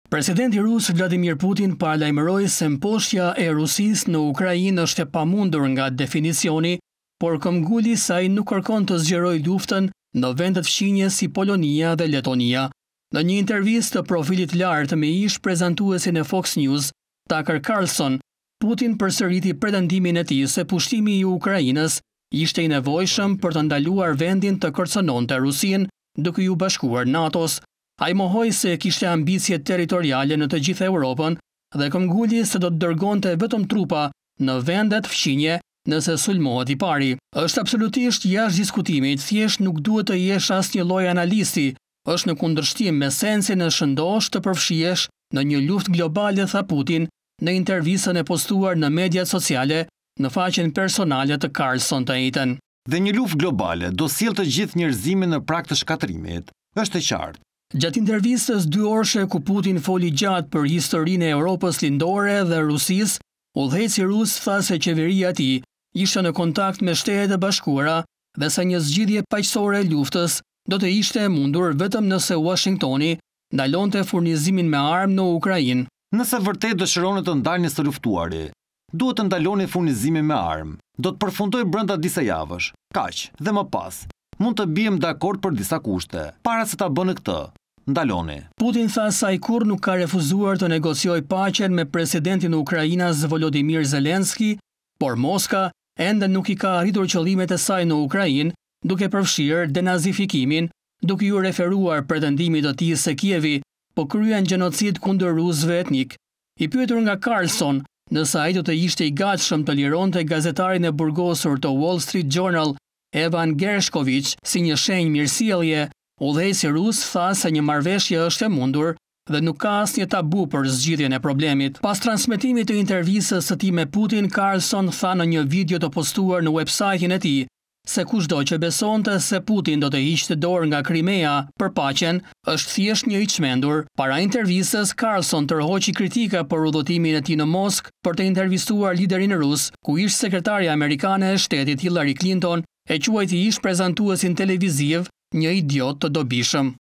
Presidenti rus Vladimir Putin paralajmëroi se mposhtja e Rusisë në Ukrainë është e pamundur nga definicioni, por këmbguli i saj nuk kërkon të zgjerojë luftën në vendet fqinje si Polonia dhe Letonia. Në një intervistë të profilit lartë me ish prezantuesin e Fox News, Tucker Carlson, Putin përsëriti pretendimin e tij se pushtimi i Ukrainës ishte i nevojshëm për të ndaluar vendin të kërcënonte Rusinë duke ju bashkuar NATO-s. Ai mohoi se kishte ambicie territoriale në të gjithë Europën dhe këmbguli se do të dërgonte vetëm trupa në vendet fqinje nëse sulmohet i pari. Është absolutisht jashtë diskutimit, thjesht nuk duhet të jesh asnjë lloj analisti, është në kundërshtim me sensin e shëndosh të përfshihesh në një luftë globale, tha Putin në intervistën e postuar në mediat sociale në faqen personale të Carlson të njëjtën. Dhe një luftë globale do sjellë të gjithë njerëzimin në prag të shkatrimit, është e qartë. Gjatë intervistës 2 orëshe ku Putin foli gjatë për historinë e Europës lindore dhe Rusisë, udhëheqësi rus tha se qeveria e tij ishte në kontakt me Shtetet e Bashkuara dhe se një zgjidhje paqësore e luftës do të ishte e mundur vetëm nëse Washingtoni ndalonte furnizimin me armë në Ukrainë. Nëse vërtet dëshironi të ndalni së luftuari, duhet të ndaloni furnizimin me armë. Do të përfundoj brenda disa javësh. Kaq, dhe më pas mund të bijem dakord për disa kushte. Para se ta bëni këtë, ndaloni. Putin tha se ai kurrë nuk ka refuzuar të negociojë paqen me presidentin e Ukrainës Volodymyr Zelensky, por Moska ende nuk i ka arritur qëllimet e saj në Ukrainë, duke përfshirë denazifikimin, duke ju referuar pretendimit të tij se Kievi po kryen gjenocid kundër rusëve etnik. I pyetur nga Carlson nëse ai do të ishte i gatshëm të lironte gazetarin e burgosur të Wall Street Journal, Evan Gershkovich, si një shenjë mirësjellje, udhëheqësi rus tha se një marrëveshje është e mundur dhe nuk ka asnjë tabu për zgjidhjen e problemit. Pas transmetimit të intervistës së tij me Putin, Carlson tha në një video të postuar në websajtin e tij se kushdo që besonte se Putin do të hiqte dorë nga Krimea për paqen, është thjesht një i çmendur. Para intervistës, Carlson tërhoqi kritika për udhëtimin e tij në Moskë për të intervistuar liderin rus, ku ish sekretarja amerikane e shtetit Hillary Clinton e quajti ish prezantuesin televiziv një idiot të dobishëm.